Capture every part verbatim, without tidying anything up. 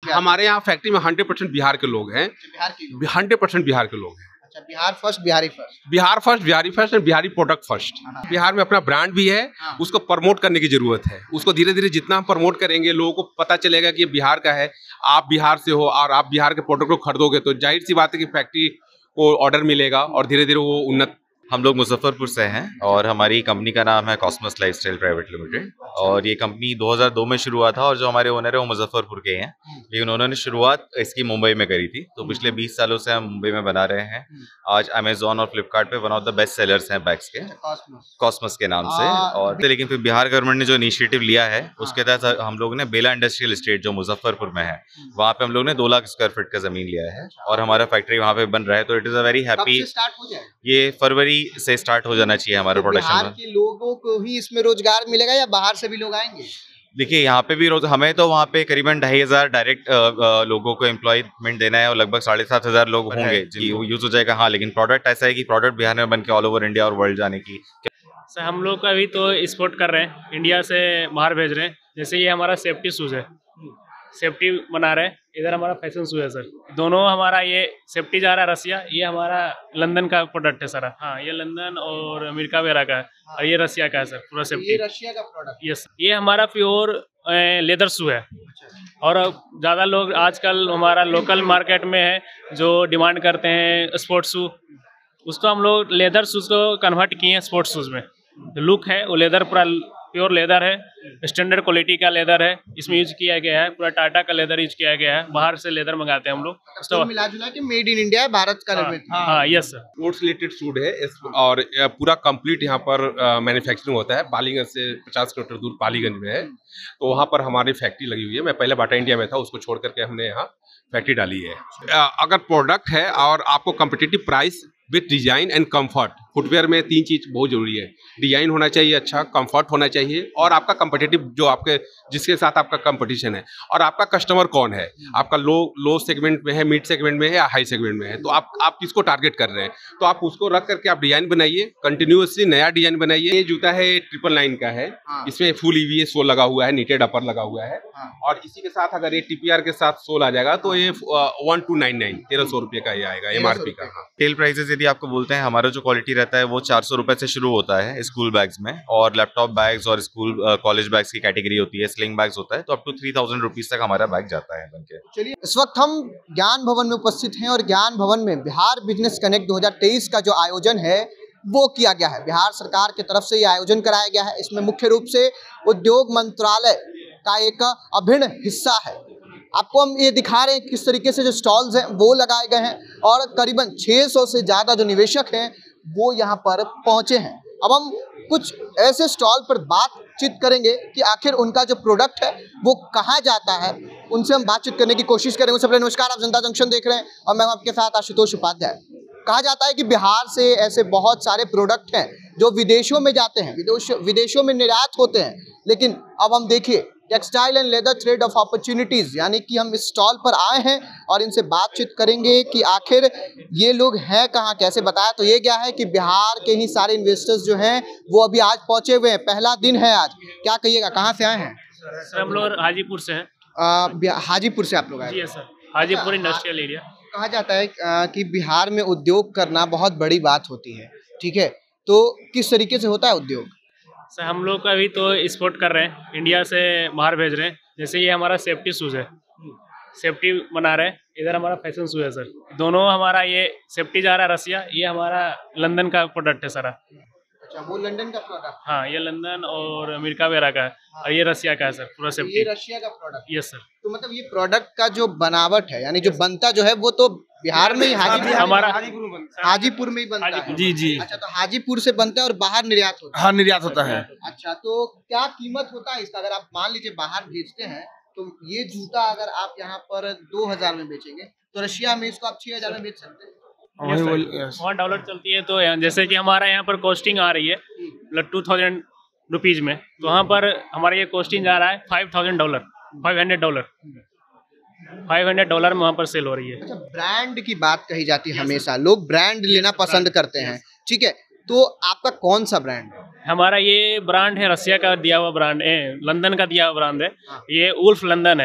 हमारे यहाँ फैक्ट्री में हंड्रेड परसेंट बिहार के लोग हैं, बिहार के हंड्रेड परसेंट बिहार के लोग हैं। अच्छा, Bihar first, Bihari first, Bihar first, Bihari first और बिहारी प्रोडक्ट फर्स्ट। बिहार में अपना ब्रांड भी है, उसको प्रमोट करने की जरूरत है। उसको धीरे धीरे जितना हम प्रमोट करेंगे, लोगों को पता चलेगा कि ये बिहार का है, आप बिहार से हो और आप बिहार के प्रोडक्ट को खरीदोगे तो जाहिर सी बात है कि फैक्ट्री को ऑर्डर मिलेगा और धीरे धीरे वो उन्नत। हम लोग मुजफ्फरपुर से हैं और हमारी कंपनी का नाम है कॉस्मस लाइफस्टाइल प्राइवेट लिमिटेड और ये कंपनी दो हज़ार दो में शुरू हुआ था और जो हमारे ओनर है वो मुजफ्फरपुर के हैं, लेकिन उन्होंने शुरुआत इसकी मुंबई में करी थी। तो पिछले बीस सालों से हम मुंबई में बना रहे हैं। आज अमेजोन और फ्लिपकार्ट पे one of the best sellers हैं बैग्स के, कॉस्मस के नाम से। और लेकिन फिर बिहार गवर्नमेंट ने जो इनिशिएटिव लिया है उसके तहत हम लोग ने बेला इंडस्ट्रियल एस्टेट जो मुजफ्फरपुर में है वहाँ पे हम लोग ने दो लाख स्क्वायर फीट का जमीन लिया है और हमारा फैक्ट्री वहाँ पे बन रहा है। तो it is a very happy. ये फरवरी से स्टार्ट हो जाना चाहिए हमारा प्रोडक्शन। बिहार के लोगों को ही इसमें रोजगार मिलेगा या बाहर से भी लोग आएंगे? देखिए यहाँ पे भी रोज हमें तो वहाँ पे करीबन ढाई हजार डायरेक्ट लोगों को एम्प्लॉयमेंट देना है और लगभग साढ़े सात हजार लोग होंगे जी यूज हो जाएगा। हाँ, लेकिन प्रोडक्ट ऐसा है कि प्रोडक्ट बिहार में बन के ऑल ओवर इंडिया और वर्ल्ड जाने की। सर हम लोग अभी तो एक्सपोर्ट कर रहे हैं, इंडिया से बाहर भेज रहे हैं। जैसे ये हमारा सेफ्टी शूज़ है, सेफ्टी बना रहे हैं। इधर हमारा फैशन शू है सर, दोनों हमारा ये सेफ्टी जा रहा है रसिया, ये हमारा लंदन का प्रोडक्ट है सर। हाँ, ये लंदन और अमेरिका वगैरह का है और ये रसिया का है सर, पूरा सेफ्टी। ये रशिया का प्रोडक्ट? यस, ये हमारा प्योर लेदर शू है। और ज़्यादा लोग आजकल हमारा लोकल मार्केट में है जो डिमांड करते हैं स्पोर्ट्स शू, उसको हम लोग लेदर शूज़ को कन्वर्ट किए हैं स्पोर्ट्स शूज़ में। जो लुक है वो लेदर पूरा प्योर लेदर है, स्टैंडर्ड क्वालिटी का लेदर है, इसमें यूज किया गया है। पूरा टाटा का लेदर यूज किया गया है, बाहर से लेदर मंगाते हैं हम लोग। तो मिला जुला के मेड इन इंडिया है, भारत का निर्मित। हाँ, yes sir. Sports related shoes है और पूरा कंप्लीट यहाँ पर मैन्युफैक्चरिंग होता है। पालीगंज से पचास किलोमीटर दूर पालीगंज में है, तो वहाँ पर हमारी फैक्ट्री लगी हुई है। मैं पहले बाटा इंडिया में था, उसको छोड़ करके हमने यहाँ फैक्ट्री डाली है। अगर प्रोडक्ट है और आपको competitive price with design and comfort, footwear में तीन चीज बहुत जरूरी है। डिजाइन होना चाहिए अच्छा, कंफर्ट होना चाहिए और आपका कम्पिटिटिव जो आपके जिसके साथ आपका कंपटीशन है, और आपका कस्टमर कौन है, आपका लो लो सेगमेंट में है, मिड सेगमेंट में है या हाई सेगमेंट में है, तो आप आप किसको टारगेट कर रहे हैं, तो आप उसको रख करके आप डिजाइन बनाइए, कंटिन्यूअसली नया डिजाइन बनाइए। ये जूता है ट्रिपल नाइन का है, इसमें फुल ईवीएस सोल लगा हुआ है, नीटेड अपर लगा हुआ है और इसी के साथ अगर ये टीपीआर के साथ सोल आ जाएगा तो ये वन टू नाइन नाइन तेरह सौ रुपये का ये आएगा एमआरपी का। टेल प्राइसेस यदि आपको बोलते हैं, हमारा जो क्वालिटी रहता है वो चार सौ रुपए से शुरू होता है स्कूल बैग्स में, और लैपटॉप बैग्स और स्कूल कॉलेज बैग्स की कैटेगरी होती है, स्लिंग बैग्स होता है, तो up to three thousand rupees तक हमारा बैग जाता है बनके। चलिए, इस वक्त हम ज्ञान भवन में उपस्थित हैं और ज्ञान भवन में बिहार बिजनेस कनेक्ट दो हज़ार तेईस का जो आयोजन है वो किया गया है। बिहार सरकार की तरफ से ये आयोजन कराया गया है। इसमें मुख्य रूप से उद्योग मंत्रालय का एक अभिन्न हिस्सा है। आपको हम ये दिखा रहे हैं किस तरीके से जो स्टॉल्स हैं वो लगाए गए हैं और करीबन छह सौ से ज़्यादा जो निवेशक हैं वो यहाँ पर पहुँचे हैं। अब हम कुछ ऐसे स्टॉल पर बातचीत करेंगे कि आखिर उनका जो प्रोडक्ट है वो कहाँ जाता है, उनसे हम बातचीत करने की कोशिश करेंगे। उससे पहले नमस्कार, आप जनता जंक्शन देख रहे हैं और मैं आपके साथ आशुतोष उपाध्याय। कहा जाता है कि बिहार से ऐसे बहुत सारे प्रोडक्ट हैं जो विदेशों में जाते हैं, विदेश विदेशों में निर्यात होते हैं, लेकिन अब हम देखिए textile and leather thread of opportunities, यानी कि हम इस स्टॉल पर आए हैं और इनसे बातचीत करेंगे कि आखिर ये लोग हैं कहाँ, कैसे। बताया तो ये गया है कि बिहार के ही सारे इन्वेस्टर्स जो हैं वो अभी आज पहुँचे हुए हैं, पहला दिन है आज। क्या कहिएगा, कहाँ से आए हैं? सर हम लोग हाजीपुर से हैं। आ, हाजीपुर से आप लोग आए? जी सर, हाजीपुर इंडस्ट्रियल एरिया। कहा जाता है आ, कि बिहार में उद्योग करना बहुत बड़ी बात होती है, ठीक है, तो किस तरीके से होता है उद्योग? सर हम लोग अभी तो एक्सपोर्ट कर रहे हैं, इंडिया से बाहर भेज रहे हैं। जैसे ये हमारा सेफ्टी शूज़ है, सेफ्टी बना रहे हैं। इधर हमारा फैशन शू है सर, दोनों हमारा ये सेफ्टी जा रहा है रसिया, ये हमारा लंदन का प्रोडक्ट है सर। अच्छा, वो लंदन का प्रोडक्ट? हाँ, ये लंदन और अमेरिका वगैरह का है और ये रसिया का है सर, पूरा सेफ्टी। ये रशिया का प्रोडक्ट? Yes sir. तो मतलब ये प्रोडक्ट का जो बनावट है, यानी जो बनता जो है वो तो बिहार में ही हाजीपुर हमारा हाजीपुर में ही बनता है? जी जी। अच्छा, तो हाजीपुर से बनता है और बाहर निर्यात होता है? हाँ, निर्यात होता है। अच्छा, तो क्या कीमत होता है इसका? अगर आप मान लीजिए बाहर भेजते हैं तो ये जूता अगर आप यहाँ पर दो हजार में बेचेंगे तो रशिया में इसको आप छह हजार में बेच सकते हैं? वहाँ डॉलर चलती है, तो जैसे कि हमारा यहाँ पर कॉस्टिंग आ रही है मतलब टू थाउजेंड रुपीज में, तो वहाँ पर हमारा ये कॉस्टिंग जा रहा है five thousand dollar, five hundred dollar five hundred dollar में वहाँ पर सेल हो रही है। अच्छा, ब्रांड की बात कही जाती है, हमेशा लोग ब्रांड लेना पसंद करते हैं, ठीक है, तो आपका कौन सा ब्रांड है? हमारा ये ब्रांड है रसिया का दिया हुआ ब्रांड है, लंदन का दिया हुआ ब्रांड है, ये उल्फ लंदन है।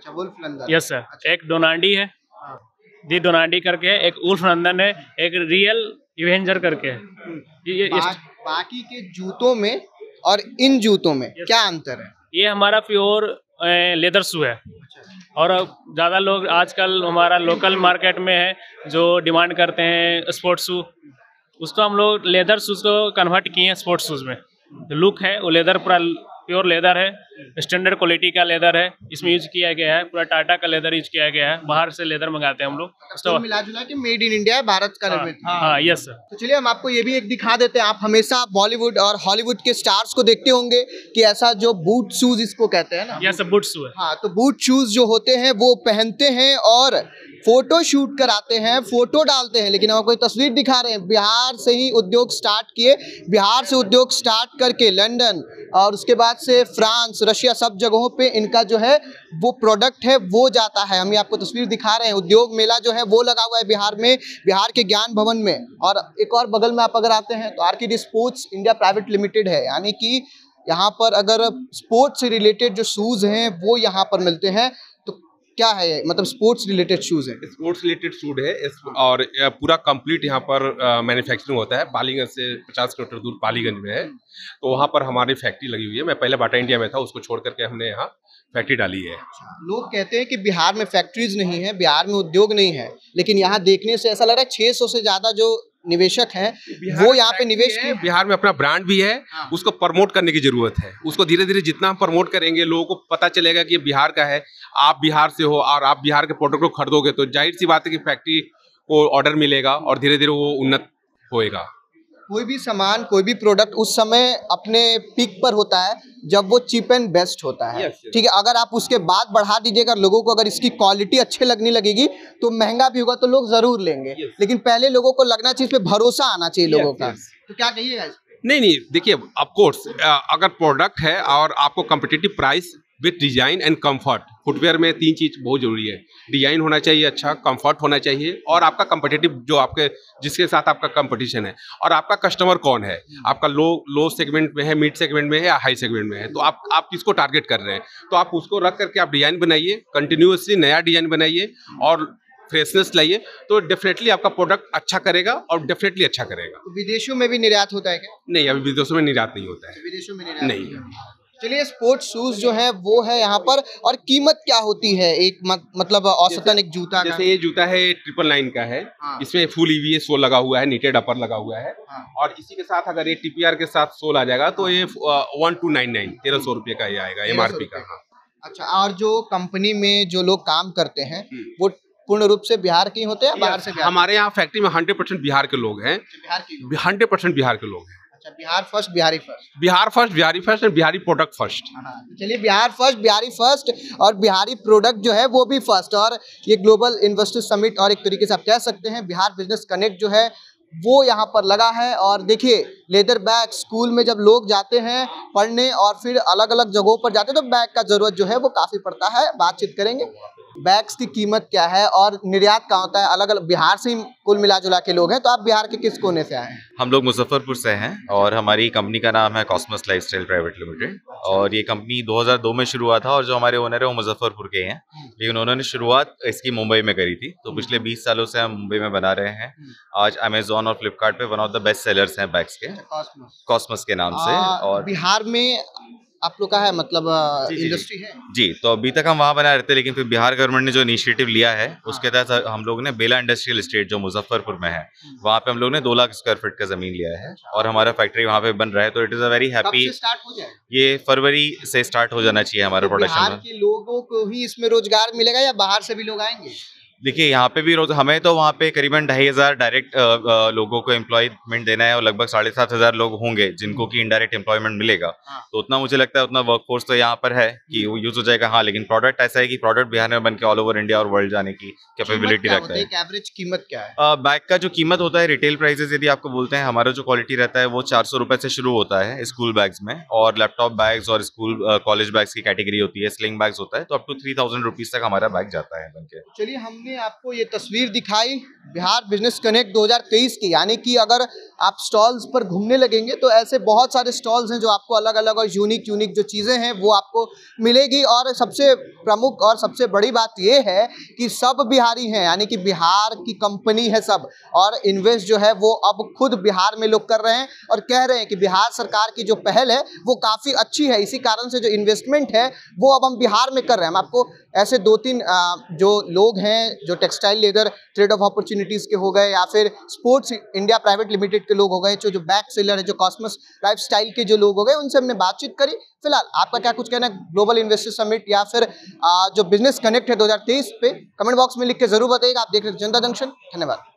अच्छा, वुल्फ लंदन। Yes sir. अच्छा। एक डोनाल्डी है, हाँ। दी डोनाल्डी करके है, एक उल्फ लंदन है, एक रियल इवेंजर करके है। ये, ये, बा, बाकी के जूतों में और इन जूतों में क्या अंतर है? ये हमारा प्योर लेदर शू है। और ज़्यादा लोग आजकल हमारा लोकल मार्केट में है जो डिमांड करते हैं स्पोर्ट्स शू, उसको हम लोग लेदर शूज़ को कन्वर्ट किए हैं स्पोर्ट्स शूज़ में। जो लुक है वो लेदर पूरा प्योर लेदर है, स्टैंडर्ड क्वालिटी का लेदर है, इसमें यूज किया गया है, पूरा टाटा का लेदर यूज किया गया है। बाहर से लेदर मंगाते हैं हम लोग, तो मिला जुला के मेड इन इंडिया है, भारत का निर्मित। हाँ, यस सर। तो चलिए हम आपको ये भी एक दिखा देते हैं। आप हमेशा बॉलीवुड और हॉलीवुड के स्टार्स को देखते होंगे कि ऐसा जो बूट शूज इसको कहते हैं ना, यस सर, बूट शू है। हाँ, तो बूट शूज जो होते हैं वो पहनते हैं और फोटो शूट कराते हैं, फोटो डालते हैं। लेकिन हम कोई तस्वीर दिखा रहे हैं, बिहार से ही उद्योग स्टार्ट किए, बिहार से उद्योग स्टार्ट करके लंदन और उसके बाद से फ्रांस, रशिया, सब जगहों पे इनका जो है वो प्रोडक्ट है वो जाता है। हम ये आपको तस्वीर दिखा रहे हैं। उद्योग मेला जो है वो लगा हुआ है बिहार में, बिहार के ज्ञान भवन में। और एक और बगल में आप अगर आते हैं तो orchid sports India private limited है, यानी कि यहाँ पर अगर स्पोर्ट्स से रिलेटेड जो शूज़ हैं वो यहाँ पर मिलते हैं। क्या है ये? मतलब स्पोर्ट्स रिलेटेड शूज है, स्पोर्ट्स रिलेटेड शूज है इस, और पूरा कंप्लीट यहाँ पर मैन्युफैक्चरिंग होता है। पालीगंज से पचास किलोमीटर दूर पालीगंज में है, तो वहाँ पर हमारी फैक्ट्री लगी हुई है। मैं पहले बाटा इंडिया में था, उसको छोड़ करके हमने यहाँ फैक्ट्री डाली है। लोग कहते हैं कि बिहार में फैक्ट्रीज नहीं है, बिहार में उद्योग नहीं है, लेकिन यहाँ देखने से ऐसा लग रहा है छह सौ से ज्यादा जो निवेशक हैं वो यहाँ पे निवेश किए। बिहार में अपना ब्रांड भी है, हाँ। उसको प्रमोट करने की जरूरत है। उसको धीरे धीरे जितना हम प्रमोट करेंगे, लोगों को पता चलेगा कि ये बिहार का है, आप बिहार से हो और आप बिहार के प्रोडक्ट को खरीदोगे तो जाहिर सी बात है कि फैक्ट्री को ऑर्डर मिलेगा और धीरे धीरे वो उन्नत होएगा। कोई भी सामान, कोई भी प्रोडक्ट उस समय अपने पीक पर होता है जब वो चीप एंड बेस्ट होता है। yes, yes. ठीक है, अगर आप उसके बाद बढ़ा दीजिएगा, लोगों को अगर इसकी क्वालिटी अच्छी लगने लगेगी तो महंगा भी होगा तो लोग जरूर लेंगे। yes. लेकिन पहले लोगों को लगना चाहिए, इस पे भरोसा आना चाहिए yes, लोगों का। yes. तो क्या कहिएगा इस पे? नहीं नहीं, देखिए ऑफ कोर्स अगर प्रोडक्ट है और आपको competitive price with design and comfort, footwear में तीन चीज बहुत जरूरी है। डिजाइन होना चाहिए अच्छा, कंफर्ट होना चाहिए और आपका कम्पिटिटिव जो आपके जिसके साथ आपका कंपटीशन है, और आपका कस्टमर कौन है, आपका लो लो सेगमेंट में है, मिड सेगमेंट में है या हाई सेगमेंट में है, तो आप आप किसको टारगेट कर रहे हैं, तो आप उसको रख करके आप डिजाइन बनाइए, कंटिन्यूसली नया डिजाइन बनाइए और फ्रेशनेस लाइए, तो डेफिनेटली आपका प्रोडक्ट अच्छा करेगा और डेफिनेटली अच्छा करेगा। तो विदेशों में भी निर्यात होता है क्या? नहीं, अभी विदेशों में निर्यात नहीं होता है। विदेशों में निर्यात नहीं। चलिए, स्पोर्ट्स शूज जो है वो है यहाँ पर, और कीमत क्या होती है एक मत, मतलब औसतन एक जूता का? जैसे ये जूता है ट्रिपल नाइन का है। हाँ। इसमें फुल ईवीए सोल लगा हुआ है, नीटेड अपर लगा हुआ है। हाँ। और इसी के साथ अगर ये टीपीआर के साथ सोल आ जाएगा तो ये वन टू नाइन नाइन तेरह सौ रुपये का ये आएगा एमआरपी का। हाँ। अच्छा, और जो कंपनी में जो लोग काम करते हैं वो पूर्ण रूप से बिहार के ही होते हैं, बाहर से? हमारे यहाँ फैक्ट्री में हंड्रेड परसेंट बिहार के लोग हैं। हंड्रेड परसेंट बिहार के लोग हैं। अच्छा, Bihar first, Bihari first. Bihar first, Bihari first और बिहारी प्रोडक्ट फर्स्ट। चलिए, बिहार फर्स्ट, बिहारी फर्स्ट और बिहारी प्रोडक्ट जो है वो भी फर्स्ट। और ये ग्लोबल इन्वेस्टर्स समिट और एक तरीके से आप कह सकते हैं बिहार बिजनेस कनेक्ट जो है वो यहाँ पर लगा है। और देखिए, लेदर बैग, स्कूल में जब लोग जाते हैं पढ़ने और फिर अलग अलग जगहों पर जाते हैं तो बैग का जरूरत जो है वो काफी पड़ता है। बातचीत करेंगे बैग्स की कीमत क्या है और निर्यात कहाँ होता है। अलग अलग बिहार से ही कुल मिला जुला के लोग हैं, तो आप बिहार के किस कोने से आए हैं? हम लोग मुजफ्फरपुर से हैं और हमारी कंपनी का नाम है कॉस्मस लाइफस्टाइल प्राइवेट लिमिटेड। और ये कंपनी दो हज़ार दो में शुरू हुआ था और जो हमारे ओनर है वो मुजफ्फरपुर के हैं, लेकिन उन्होंने शुरुआत इसकी मुंबई में करी थी। तो पिछले बीस सालों से हम मुंबई में बना रहे हैं। आज अमेजोन और फ्लिपकार्ट पे one of the best sellers हैं बैग्स के, कॉस्मस के नाम से। और बिहार में आप लोग का है मतलब इंडस्ट्री है जी, तो अभी तक हम वहाँ बना रहे थे, लेकिन फिर बिहार गवर्नमेंट ने जो इनिशिएटिव लिया है उसके तहत हम लोग ने बेला इंडस्ट्रियल एस्टेट जो मुजफ्फरपुर में है वहाँ पे हम लोग ने दो लाख स्क्वायर फीट का जमीन लिया है और हमारा फैक्ट्री वहाँ पे बन रहा है। तो it is a very happy. ये फरवरी से स्टार्ट हो जाना चाहिए हमारा प्रोडक्शन। बिहार के लोगों को ही इसमें रोजगार मिलेगा या बाहर से भी लोग आएंगे? देखिए, यहाँ पे भी रोज हमें तो वहाँ पे करीबन ढाई हजार डायरेक्ट लोगों को एम्प्लॉयमेंट देना है और लगभग साढ़े सात हजार लोग होंगे जिनको कि इनडायरेक्ट एम्प्लॉयमेंट मिलेगा। हाँ। तो उतना मुझे लगता है उतना वर्कफोर्स तो यहाँ पर है कि वो यूज हो जाएगा। हाँ, लेकिन प्रोडक्ट ऐसा है कि प्रोडक्ट बिहार में बन के ऑल ओवर इंडिया और वर्ल्ड जाने की कैपेबिलिटी रखता है। एक एवरेज कीमत क्या है बैग का? जो कीमत होता है रिटेल प्राइसेस यदि आपको बोलते हैं, हमारा जो क्वालिटी रहता है वो चार सौ रुपए से शुरू होता है स्कूल बैग्स में, और लैपटॉप बैग्स और स्कूल कॉलेज बैग्स की कैटेगरी होती है, स्लिंग बैग्स होता है, तो up to three thousand rupees तक हमारा बैग जाता है बनके। चलिए, हमने मैंने आपको ये तस्वीर दिखाई बिहार बिजनेस कनेक्ट दो हज़ार तेईस की, यानी कि अगर आप स्टॉल्स पर घूमने लगेंगे तो ऐसे बहुत सारे स्टॉल्स हैं जो आपको अलग अलग और यूनिक यूनिक जो चीज़ें हैं वो आपको मिलेगी। और सबसे प्रमुख और सबसे बड़ी बात ये है कि सब बिहारी हैं, यानी कि बिहार की कंपनी है सब, और इन्वेस्ट जो है वो अब खुद बिहार में लोग कर रहे हैं और कह रहे हैं कि बिहार सरकार की जो पहल है वो काफ़ी अच्छी है। इसी कारण से जो इन्वेस्टमेंट है वो अब हम बिहार में कर रहे हैं। हम आपको ऐसे दो तीन जो लोग हैं जो textile leather trade of opportunities के हो गए या फिर स्पोर्ट्स इंडिया प्राइवेट लिमिटेड के लोग हो गए, जो जो बैक सेलर है, जो कॉस्मस लाइफस्टाइल के जो लोग हो गए, उनसे हमने बातचीत करी। फिलहाल आपका क्या कुछ कहना है ग्लोबल इन्वेस्टर समिट या फिर आ, जो बिजनेस कनेक्ट है दो हज़ार तेईस पे, कमेंट बॉक्स में लिख के जरूर बताइएगा। आप देख रहे हैं जनता जंक्शन। धन्यवाद।